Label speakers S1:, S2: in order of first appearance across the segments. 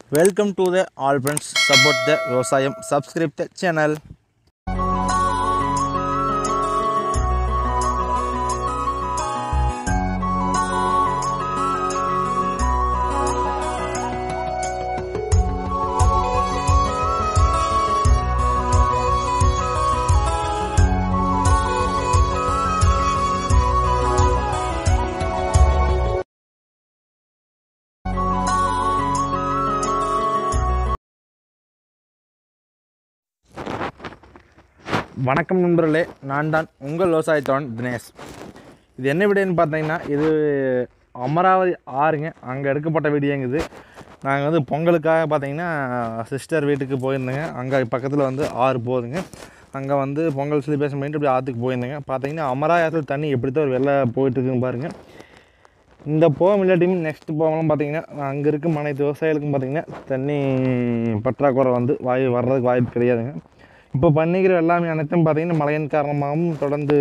S1: Welcome to the all friends. Support the Vyavasayam. Subscribe the channel. வணக்கம் நண்பர்களே, நான் தான் உங்கள் விவசாயத்தோன் தினேஷ். இது என்ன வீடியோன்னு பார்த்தீங்கன்னா, இது அமராவதி ஆறுங்க, அங்கே எடுக்கப்பட்ட வீடியோங்குது. நாங்கள் வந்து பொங்கலுக்காக பார்த்தீங்கன்னா சிஸ்டர் வீட்டுக்கு போயிருந்தேங்க. அங்கே பக்கத்தில் வந்து ஆறு போகுதுங்க. அங்கே வந்து பொங்கல் செலிப்ரேஷன் பண்ணிட்டு இப்படி ஆற்றுக்கு போயிருந்தேங்க. பார்த்தீங்கன்னா அமராவதி ஆற்றுல தண்ணி எப்படி தான் ஒரு வெள்ளை போயிட்டுருக்குன்னு பாருங்கள். இந்த போகம் இல்லாட்டியும் நெக்ஸ்ட் போகலாம் பார்த்தீங்கன்னா அங்கே இருக்கும் அனைத்து விவசாயிகளுக்கும் பார்த்தீங்கன்னா தண்ணி பற்றாக்குறை வந்து வர்றதுக்கு வாய்ப்பு கிடையாதுங்க. இப்போ பண்ணிக்கிற எல்லாமே அனைத்தும் பார்த்திங்கன்னா மழையின் காரணமாகவும் தொடர்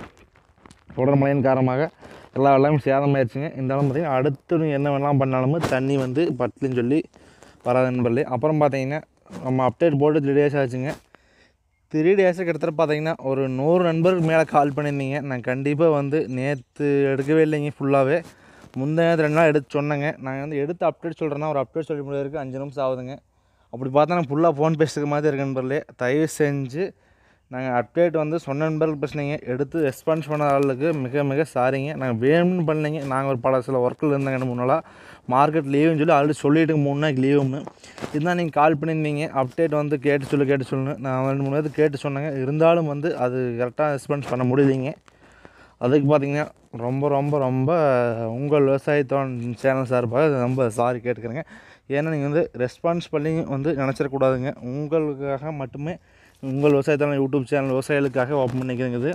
S1: மழையின் காரணமாக எல்லாமே சேதமாயிடுச்சுங்க. இருந்தாலும் பார்த்திங்கன்னா அடுத்து என்ன வேணாலும் பண்ணாலும் தண்ணி வந்து பட்டலின்னு சொல்லி வராது நண்பர்களே. அப்புறம் பார்த்திங்கன்னா நம்ம அப்டேட் போட்டு 3 days ஆச்சுங்க. 3 days கிட்டத்தட்ட பார்த்திங்கன்னா ஒரு 100 நண்பருக்கு மேலே கால் பண்ணியிருந்தீங்க. நான் கண்டிப்பாக வந்து நேற்று எடுக்கவே இல்லைங்க. ஃபுல்லாகவே முந்தைய 2 நாள் எடுத்து சொன்னேங்க. நான் வந்து எடுத்து அப்டேட் சொல்கிறேன்னா ஒரு அப்டேட் சொல்லி முடியறதுக்கு 5 நிமிஷம் ஆகுதுங்க. அப்படி பார்த்தா நான் ஃபுல்லாக ஃபோன் பேசுகிற மாதிரி இருக்க நண்பர்களே. தயவு செஞ்சு நாங்கள் அப்டேட் வந்து சொன்ன நண்பர்கள் பேசுனீங்க, எடுத்து ரெஸ்பான்ஸ் பண்ண ஆளுக்கு மிக மிக சாரிங்க. நாங்கள் வேணும்னு பண்ணலைங்க. நாங்கள் ஒரு சில ஒர்க்கில் இருந்தாங்க. 3 நாளாக மார்க்கெட் லீவுன்னு சொல்லி ஆல்ரெடி சொல்லிவிட்டு 3 நாளைக்கு லீவுன்னு இதுதான் நீங்கள் கால் பண்ணியிருந்தீங்க. அப்டேட் வந்து கேட்டு சொல்லு நான் 2-3 நேரத்துக்கு கேட்டு சொன்னேங்க. இருந்தாலும் வந்து அது கரெக்டாக ரெஸ்பான்ஸ் பண்ண முடியலைங்க. அதுக்கு பார்த்திங்கன்னா ரொம்ப ரொம்ப ரொம்ப உங்கள் விவசாயத்தோன் சேனல் சார்பாக ரொம்ப சாரி கேட்டுக்கிறேங்க. ஏன்னா நீங்கள் வந்து ரெஸ்பான்ஸ் பண்ணி வந்து நினச்சிடக்கூடாதுங்க. உங்களுக்காக மட்டுமே உங்கள் விவசாயத்தோட யூடியூப் சேனல் விவசாயிகளுக்காக ஓப்பன் பண்ணிக்கிறேங்குது.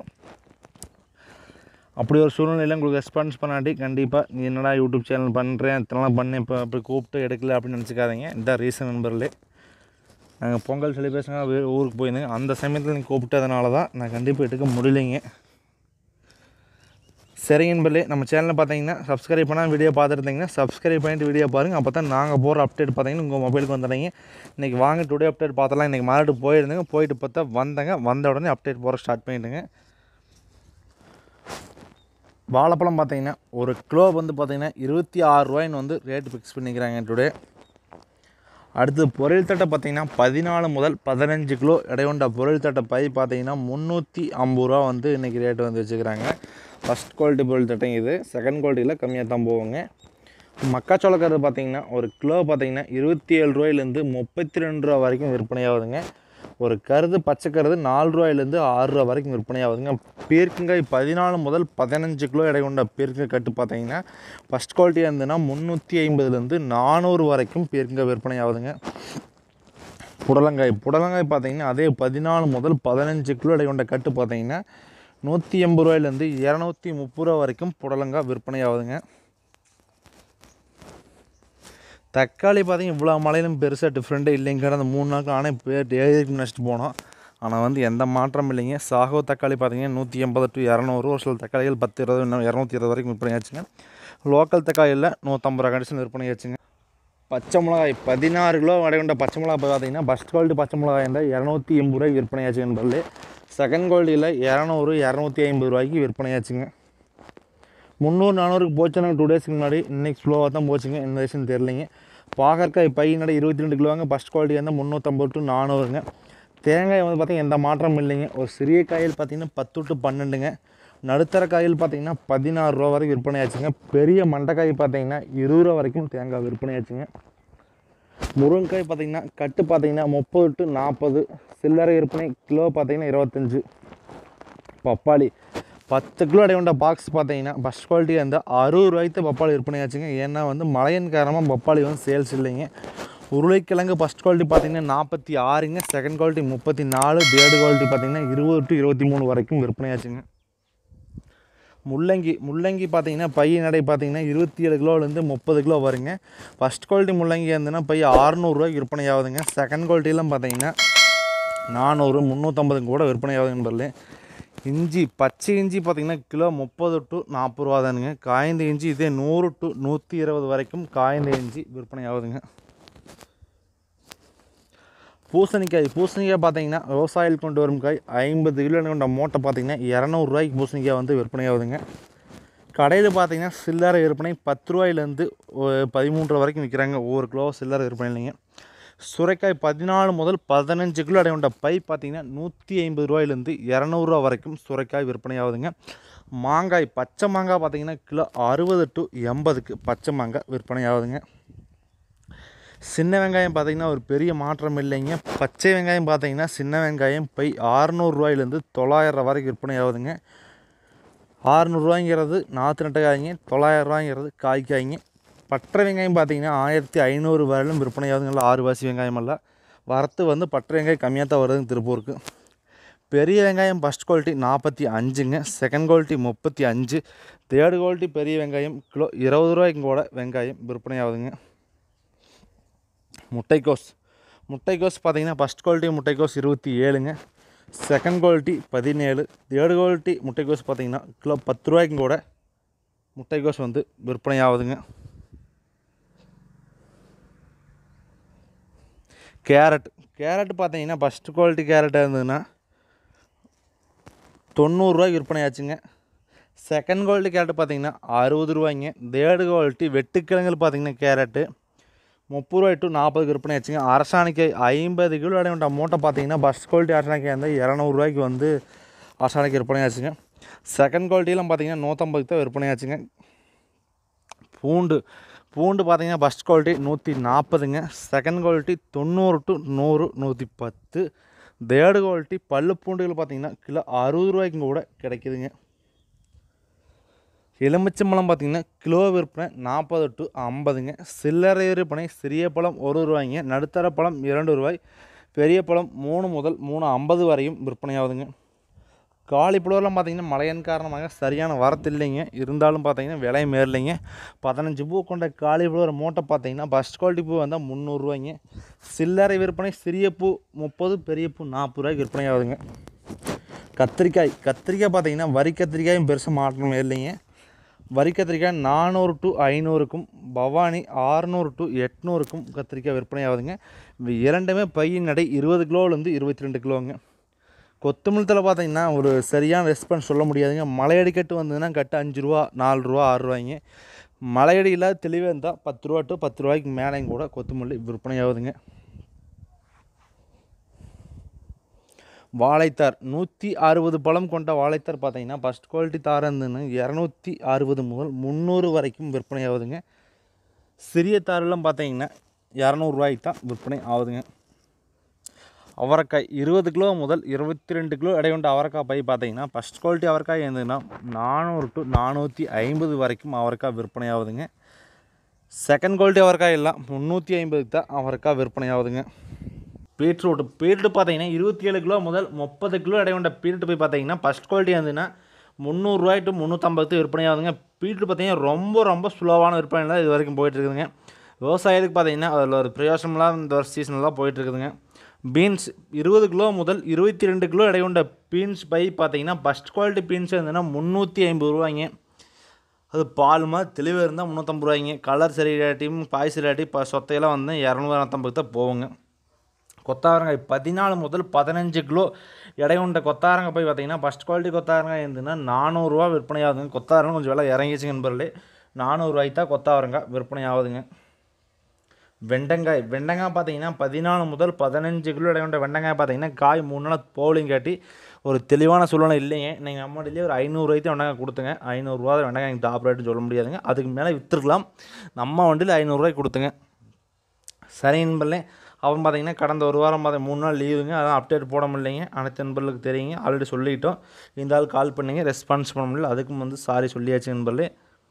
S1: அப்படி ஒரு சூழ்நிலையில் உங்களுக்கு ரெஸ்பான்ஸ் பண்ணாட்டி கண்டிப்பாக நீ என்னடா யூடியூப் சேனல் பண்ணுறேன் இத்தனைலாம் பண்ணேன் இப்போ அப்படி கூப்பிட்டு எடுக்கல அப்படின்னு நினச்சிக்காதீங்க. இந்த ரீசன் நண்பர்களே. நாங்கள் பொங்கல் செலிப்ரேஷனாக ஊருக்கு போயிருந்தேங்க. அந்த சமயத்தில் நீங்கள் கூப்பிட்டதுனால தான் நான் கண்டிப்பாக எடுக்க முடியலைங்க. சரிங்க நண்பர்களே, நம்ம சேனலில் பார்த்தீங்கன்னா சப்ஸ்கிரைப் பண்ணால் வீடியோ பார்த்துருந்தீங்கன்னா சப்ஸ்கிரைப் பண்ணிட்டு வீடியோ பாருங்கள். அப்போ தான் நாங்கள் போகிற அப்டேட் பார்த்தீங்கன்னா உங்கள் மொபைலுக்கு வந்துடுங்க. இன்றைக்கி வாங்க டுடே அப்டேட் பார்த்தலாம். இன்றைக்கி மார்க்கெட்டு போயிருந்தேங்க. போயிட்டு பார்த்தா வந்த உடனே அப்டேட் போகிற ஸ்டார்ட் பண்ணிவிடுங்க. வாழைப்பழம் பார்த்தீங்கன்னா ஒரு கிலோ வந்து பார்த்திங்கன்னா 26 ரூபாய்ன்னு வந்து ரேட்டு ஃபிக்ஸ் பண்ணிக்கிறாங்க டுடே. அடுத்து பொருள் தட்டை பார்த்திங்கன்னா 14 முதல் 15 கிலோ எடையொண்ட பொருள் தட்டை பை பார்த்திங்கன்னா 350 ரூபா வந்து இன்றைக்கி ரேட்டு வந்து வச்சுக்கிறாங்க. ஃபஸ்ட் குவாலிட்டி பொருள் தட்டைங்க இது. செகண்ட் குவாலிட்டியில் கம்மியாக தான் போவோங்க. மக்காச்சோள கருது பார்த்திங்கன்னா ஒரு கிலோ பார்த்திங்கன்னா 27 ரூபாயிலேருந்து 32 ரூபா வரைக்கும் விற்பனையாகுதுங்க. ஒரு கருது பச்சை கருது 4 ரூபாயிலேருந்து 6 ரூபா வரைக்கும் விற்பனையாகுதுங்க. பீர்க்கங்காய் 14 முதல் 15 கிலோ எடை கொண்ட பீர்க்கங்காய் கட்டு பார்த்திங்கன்னா ஃபஸ்ட் குவாலிட்டியாக இருந்ததுன்னா 350லேருந்து 400 வரைக்கும் பீர்க்கங்காய் விற்பனையாகுதுங்க. புடலங்காய் பார்த்திங்கன்னா அதே 14 முதல் 15 கிலோ எடை கொண்ட கட்டு பார்த்திங்கன்னா 180 ரூபாயிலேருந்து 230 ரூபா வரைக்கும் புடலங்காய் விற்பனையாகுதுங்க. தக்காளி பார்த்திங்கன்னா இவ்வளோ மழையிலும் பெருசாக டிஃப்ரெண்ட்டே இல்லைங்க. அந்த 3 நாளுக்கு ஆனால் ஏறிக்கு நினச்சிட்டு போனோம். ஆனால் வந்து எந்த மாற்றம் இல்லைங்க. சாகோ தக்காளி பார்த்திங்கன்னா 180 to 200. ஒரு சில தக்காளிகள் 10-20 220 வரைக்கும் விற்பனையாச்சுங்க. லோக்கல் தக்காளியில் 150 ரூபா கண்டிஷன் விற்பனையாச்சுங்க. பச்சை மிளகாய் 16 கிலோ எடை கொண்ட பச்சை மிளகாய் பார்த்திங்கன்னா ஃபஸ்ட் குவாலிட்டி பச்சை மிளகாய் இருந்தால் 280 ரூபாய்க்கு விற்பனையாச்சுங்க நண்பர்களே. செகண்ட் குவாலிட்டியில் 200-250 ரூபாய்க்கு விற்பனையாச்சுங்க. 300-400க்கு போச்சுன்னா 2 டேஸ்க்கு முன்னாடி. இன்றைக்கி ஸ்லோவாக தான் போச்சுங்க. என்ன விஷயம் தெரியலைங்க. பாகற்காய் பையனோட 22 கிலோவாங்க. ஃபஸ்ட் குவாலிட்டி இருந்தால் 350 to 400ங்க. தேங்காய் வந்து பார்த்திங்கன்னா எந்த மாற்றம் இல்லைங்க. ஒரு சிறிய காயில் பார்த்திங்கன்னா 10 to 12ங்க. நடுத்தர காயில் பார்த்திங்கன்னா 16 ரூபா வரைக்கும் விற்பனையாச்சுங்க. பெரிய மண்டைக்காய் பார்த்திங்கன்னா 20 ரூபா வரைக்கும் தேங்காய் விற்பனையாச்சுங்க. முருங்கைக்காய் பார்த்திங்கன்னா கட்டு பார்த்திங்கன்னா 30 to 40. சில்லறை விற்பனை கிலோ பார்த்திங்கன்னா 25. பப்பாளி 10 கிலோ எடை கொண்ட பாக்ஸ் பார்த்திங்கன்னா ஃபஸ்ட் குவாலிட்டியாக இருந்தால் 60 ரூபாய்க்கு பப்பாளி விற்பனையாச்சுங்க. ஏன்னா வந்து மழையின் காரணமாக பப்பாளி வந்து சேல்ஸ் இல்லைங்க. உருளைக்கிழங்கு ஃபஸ்ட் குவாலிட்டி பார்த்திங்கன்னா 46ங்க. Second quality 34. தேர்டு குவாலிட்டி பார்த்திங்கன்னா 20 to 23 வரைக்கும் விற்பனையாச்சுங்க. முள்ளங்கி பார்த்திங்கன்னா பை நடை பார்த்திங்கன்னா 27 கிலோலேருந்து 30 கிலோ வருங்க. ஃபஸ்ட் குவாலிட்டி முள்ளங்கி இருந்ததுன்னா பை 600 ரூபாய்க்கு விற்பனை ஆகுதுங்க. செகண்ட் குவாலிட்டிலாம் பார்த்திங்கன்னா 400 350 கூட விற்பனை ஆகுதுன்னு நண்பர்களே. இஞ்சி பச்சை இஞ்சி பார்த்திங்கன்னா கிலோ 30 to 40 ரூபா தானுங்க. காய்ந்த இஞ்சி இதே 100 to 120 வரைக்கும் காய்ந்த இஞ்சி விற்பனை ஆகுதுங்க. பூசணிக்காய் பார்த்தீங்கன்னா விவசாயிகள் கொண்டு வரும் காய் 50 கிலோ கொண்ட மூட்டை பார்த்தீங்கன்னா 200 ரூபாய்க்கு பூசணிக்காய் வந்து விற்பனையாகுதுங்க. கடையில் பார்த்தீங்கன்னா சில்லறை விற்பனை 10 ரூபாயிலேருந்து 13 வரைக்கும் விற்கிறாங்க. ஒவ்வொரு கிலோ சில்லறை விற்பனை இல்லைங்க. சுரைக்காய் 14 முதல் 15 கிலோ கொண்ட பை பார்த்தீங்கன்னா 150 ரூபாயிலேருந்து 200 ரூபா வரைக்கும் சுரைக்காய் விற்பனை ஆகுதுங்க. மாங்காய் பச்சை மாங்காய் பார்த்தீங்கன்னா கிலோ 60 to 80க்கு பச்சை மாங்காய் விற்பனை ஆகுதுங்க. சின்ன வெங்காயம் பார்த்தீங்கன்னா ஒரு பெரிய மாற்றம் இல்லைங்க. பச்சை வெங்காயம் பார்த்தீங்கன்னா சின்ன வெங்காயம் பை 600 ரூபாயிலேருந்து 900 ரூபா வரைக்கும் விற்பனை ஆகுதுங்க. 600 ரூபாய்ங்கிறது நாற்று நட்ட காய்ங்க, 900 ரூபாய்ங்கிறது காய்க்காய்ங்க. பட்டை வெங்காயம் பார்த்தீங்கன்னா 1500 வரையிலும் விற்பனை ஆகுதுங்களா. 6 வாசி வெங்காயம் எல்லாம் வரத்து வந்து பட்டை வெங்காயம் கம்மியாக தான் வருதுங்க திருப்பூருக்கு. பெரிய வெங்காயம் ஃபஸ்ட் குவாலிட்டி 45ங்க, செகண்ட் குவாலிட்டி 35, தேர்டு குவாலிட்டி பெரிய வெங்காயம் கிலோ 20 ரூபாய்க்கு கூட வெங்காயம் விற்பனை ஆகுதுங்க. முட்டைக்கோஸ் பார்த்தீங்கன்னா ஃபஸ்ட் குவாலிட்டி முட்டைக்கோஸ் 27ங்க, செகண்ட் குவாலிட்டி 17, தேர்டு குவாலிட்டி முட்டைக்கோஸ் பார்த்தீங்கன்னா கிலோ 10 ரூபாய்க்கும் கூட முட்டைக்கோஸ் வந்து விற்பனை ஆகுதுங்க. கேரட் பார்த்தீங்கன்னா ஃபஸ்ட் குவாலிட்டி கேரட்டாக இருந்ததுன்னா 90 ரூபாய்க்கு விற்பனை ஆச்சுங்க. செகண்ட் குவாலிட்டி கேரட் பார்த்தீங்கன்னா 60 ரூபாய்ங்க. தேர்டு குவாலிட்டி வெட்டுக்கிழங்குகள் பார்த்தீங்கன்னா கேரட்டு 30 ரூபாய் to 40 விற்பனை ஆச்சுங்க. அரசாணிக்காய் 50 கிலோ கொண்ட மூட்டை பார்த்தீங்கன்னா ஃபஸ்ட் குவாலிட்டி அரசாணிக்காய் இருந்தால் 200 ரூபாய்க்கு வந்து அரசாணிக்காய் விற்பனை ஆச்சுங்க. செகண்ட் குவாலிட்டிலாம் பார்த்தீங்கன்னா 150 தான் விற்பனை ஆச்சுங்க. பூண்டு பார்த்தீங்கன்னா ஃபஸ்ட் குவாலிட்டி 140ங்க, second quality 90 to 100, 110, third quality பல்லு பூண்டுகள் பார்த்தீங்கன்னா கிலோ 60 ரூபாய்க்கும் கூட கிடைக்குதுங்க. எலுமிச்சம்பழம் பார்த்தீங்கன்னா கிலோ விற்பனை 40 to 50ங்க. சில்லறை விற்பனை சிறிய பழம் 1 ரூபாய்ங்க, நடுத்தர பழம் 2 ரூபாய், பெரிய பழம் 3 முதல் 3.50 வரையும் விற்பனை ஆகுதுங்க. காலிஃப்ளவர்லாம் பார்த்தீங்கன்னா மழையின் காரணமாக சரியான வரத்து இல்லைங்க. இருந்தாலும் பார்த்தீங்கன்னா விலை மேறலைங்க. 15 பூ கொண்ட காலிஃப்ளவர் மூட்டை பார்த்தீங்கன்னா ஃபஸ்ட் குவாலிட்டி பூ வந்தால் 300 ரூபாய்ங்க. சில்லறை விற்பனை சிறிய பூ 30, பெரிய பூ 40 ரூபாய்க்கு விற்பனை ஆகுதுங்க. கத்திரிக்காய் பார்த்தீங்கன்னா வரி கத்திரிக்காயும் பெருசாக மாற்றம் இல்லைங்க. வரி கத்திரிக்காய் 400 to 500க்கும், பவானி 600 to 800க்கும் கத்திரிக்காய் விற்பனை ஆகுதுங்க. இரண்டுமே பையின் எடை 20 கிலோலேருந்து 22 கிலோங்க. கொத்தமல்லி தழை பார்த்தீங்கன்னா ஒரு சரியான ரெஸ்பான்ஸ் சொல்ல முடியாதுங்க. மலையடி கட்டு வந்ததுன்னா கட்டு 5 ரூபா, 4 ரூபா, 6 ரூபாய்ங்க. மலையடி இல்லாத தெளிவாக இருந்தால் 10 ரூபா to 10 ரூபாய்க்கு மேலேயும் கூட கொத்தமல்லி விற்பனை ஆகுதுங்க. வாழைத்தார் 160 பழம் கொண்ட வாழைத்தார் பார்த்தீங்கன்னா ஃபஸ்ட் குவாலிட்டி தார் இருந்துன்னு 260 முதல் 300 வரைக்கும் விற்பனை ஆகுதுங்க. சிறிய தாரெல்லாம் பார்த்தீங்கன்னா 200 ரூபாய்க்கு தான் விற்பனை ஆகுதுங்க. அவரைக்காய் 20 கிலோ முதல் 22 கிலோ எடை கொண்ட அவரைக்காய் பை பார்த்தீங்கன்னா ஃபஸ்ட் குவாலிட்டி அவரைக்காய் இருந்ததுன்னா 400 to 450 வரைக்கும் அவரைக்காய் விற்பனை ஆகுதுங்க. செகண்ட் குவாலிட்டி அவரைக்காய் எல்லாம் 350க்கு தான் அவரைக்காய் விற்பனை ஆகுதுங்க. பீட்ரூட் பார்த்தீங்கன்னா 27 கிலோ முதல் 30 கிலோ எடை கொண்ட பீட்ரூட் போய் பார்த்தீங்கன்னா ஃபஸ்ட் குவாலிட்டி இருந்ததுன்னா 300 ரூபாய் to 350 விற்பனை ஆகுதுங்க. பீட்ரூட் பார்த்தீங்கன்னா ரொம்ப ஸ்லோவான விற்பனை தான் இது வரைக்கும் போயிட்டுருக்குதுங்க. விவசாயத்துக்கு பார்த்தீங்கன்னா அதில் ஒரு பிரயோசனம்லாம் இந்த ஒரு சீசனெலாம் போயிட்டுருக்குதுங்க. பீன்ஸ் 20 கிலோ முதல் 22 கிலோ எடை கொண்ட பீன்ஸ் பை பார்த்தீங்கன்னா ஃபஸ்ட் குவாலிட்டி பீன்ஸ் இருந்ததுன்னா 350 ரூபாய்ங்க. அது பால் மாதிரி தெளிவாக இருந்தால் 350 ரூபாய்ங்க. கலர் சரியாட்டியும் பாய் சரியாட்டி சொத்தையெல்லாம் வந்து 250 தான் போகுங்க. கொத்தாவரங்காய் 14 முதல் 15 கிலோ எடை கொண்ட கொத்தாவரங்காய் போய் பார்த்தீங்கன்னா ஃபஸ்ட் குவாலிட்டி கொத்தாவரங்காய் இருந்ததுன்னா 400 ரூபா விற்பனை ஆகுதுங்க. கொத்தாவரங்காய் கொஞ்சம் விலை இறங்கிச்சுங்க நண்பர்களே. 400 ரூபாய்க்கு தான் கொத்தாவரங்காய் விற்பனை ஆகுதுங்க. வெண்டங்காய் பார்த்தீங்கன்னா 14 முதல் 15 கிலோ எடை கொண்ட வெண்டங்காய் பார்த்தீங்கன்னா காய் 3 நாள் போலிங் காட்டி ஒரு தெளிவான சூழ்நிலை இல்லைங்க. நீங்கள் நம்மகிட்டே ஒரு 500 ரூபாய்க்கு வெண்டங்காய் கொடுத்துங்க. 500 ரூபா வெண்டங்காய் எனக்கு டாப் ரேட்டுன்னு சொல்ல முடியாதுங்க. அதுக்கு மேலே விற்றுருக்கலாம். நம்ம வண்டியில் 500 ரூபாய்க்கு கொடுத்துங்க. சரி நண்பர்களே, அவன் பார்த்தீங்கன்னா கடந்த ஒரு வாரம் 3 நாள் லீவுங்க. அதான் அப்டேட் போட முடியலைங்க. அனைத்து நண்பர்களுக்கு தெரியுங்க. ஆல்ரெடி சொல்லிட்டோம். இந்த ஆள் கால் பண்ணிங்க, ரெஸ்பான்ஸ் பண்ண முடியல. அதுக்கும் வந்து சாரி சொல்லியாச்சு நண்பர்களே.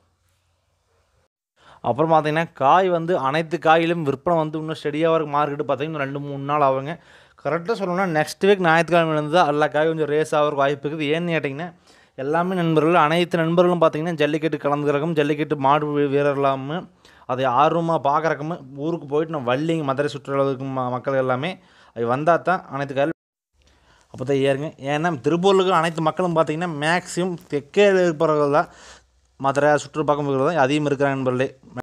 S1: அப்புறம் பார்த்தீங்கன்னா காய் வந்து அனைத்து காயிலும் விற்பனை வந்து இன்னும் ஸ்டெடியாக வர மார்க்கெட்டு பார்த்தீங்கன்னா 2-3 நாள் ஆகுங்க. கரெக்டாக சொல்லணும்னா நெக்ஸ்ட் வீக் ஞாயிற்றுக்கிழமையிலேருந்து தான் எல்லா காயும் கொஞ்சம் ரேஸ் ஆகிற வாய்ப்பு இருக்குது. ஏன்னு கேட்டிங்கன்னா எல்லாமே நண்பர்கள் அனைத்து நண்பர்களும் பார்த்தீங்கன்னா ஜல்லிக்கட்டு கலந்துக்கிறக்கும், ஜல்லிக்கட்டு மாடு வீரர்லாமு அதை ஆர்வமாக பார்க்குறக்கும் ஊருக்கு போயிட்டு நான் வள்ளிங்க மதுரை சுற்றுலாவுக்கு மக்கள் எல்லாமே அது வந்தால் தான் அனைத்து காயில் அப்போ தான் ஏறுங்க. ஏன்னா திருப்பூருக்கு அனைத்து மக்களும் பார்த்திங்கன்னா மேக்ஸிமம் தெற்கே இருப்பவர்கள் தான் மதுரை சுற்றுப்பக்கம் இருக்கிறது தான் அதிகம் இருக்கிறாங்க நண்பர்களே.